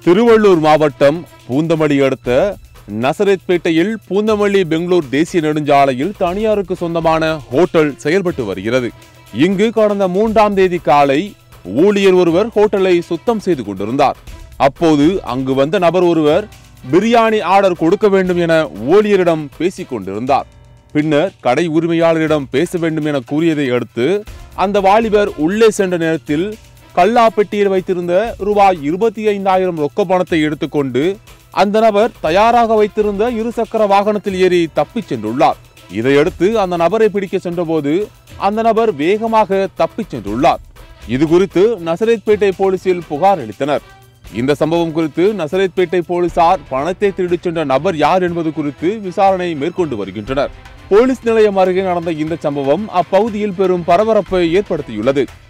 திருவள்ளூர் மாவட்டம் பூந்தமல்லி அடுத்த நசரேத்பேட்டையில் பூந்தமல்லி பெங்களூர் தேசிய நெடுஞ்சாலையில் தனியாருக்கு சொந்தமான ஹோட்டல் செயல்பட்டு வருகிறது. இங்கு கடந்த 3ஆம் தேதி காலை ஊழியர் ஒருவர் ஹோட்டலை சுத்தம் செய்து கொண்டிருந்தார். அப்போது அங்கு வந்த நபர் ஒருவர் பிரியாணி ஆர்டர் கொடுக்க வேண்டும் என ஊழியரிடம் பேசிக் கொண்டிருந்தார். பின்னர் கடை உரிமையாளரிடம் பேச வேண்டும் என கூறியதை அடுத்து அந்த வாலிபர் உள்ளே சென்ற நேரத்தில் கல்லா பெட்டியில் வைத்திருந்த ரூபாய் 25,000 ரொக்க பணத்தை எடுத்துக்கொண்டு அந்த நபர் தயாராக வைத்திருந்த இருசக்கர வாகனத்தில் ஏறி தப்பிச் சென்றுள்ளார். இதையடுத்து அந்த நபரை பிடிக்க சென்றபோது அந்த நபர் வேகமாக தப்பிச் சென்றுள்ளார். இது குறித்து நசரேத்பேட்டை போலீசில் புகார் அளித்தனர். இந்த சம்பவம் குறித்து நசரேத்பேட்டை போலீசார் பணத்தை திருடிச் சென்ற நபர் யார் என்பது குறித்து விசாரணை மேற்கொண்டு வருகின்றனர். போலீஸ் நிலையம் அருகே நடந்த இந்த சம்பவம் அப்பகுதியில் பெரும் பரபரப்பை ஏற்படுத்தியுள்ளது.